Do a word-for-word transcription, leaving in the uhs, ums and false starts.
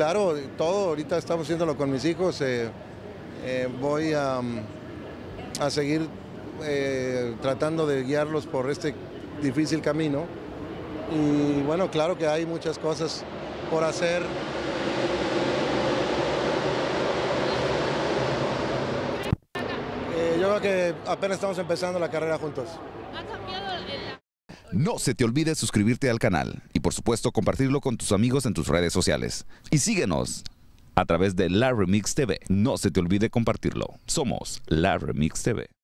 Claro, todo, ahorita estamos haciéndolo con mis hijos, eh, eh, voy a, a seguir eh, tratando de guiarlos por este difícil camino y bueno, claro que hay muchas cosas por hacer. Eh, yo creo que apenas estamos empezando la carrera juntos. No se te olvide suscribirte al canal y por supuesto compartirlo con tus amigos en tus redes sociales. Y síguenos a través de La Remix T V. No se te olvide compartirlo. Somos La Remix T V.